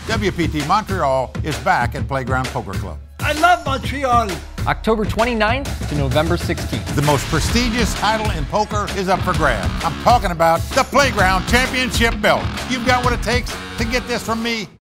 WPT Montreal is back at Playground Poker Club. I love Montreal. October 29th to November 16th. The most prestigious title in poker is up for grabs. I'm talking about the Playground Championship belt. You've got what it takes to get this from me.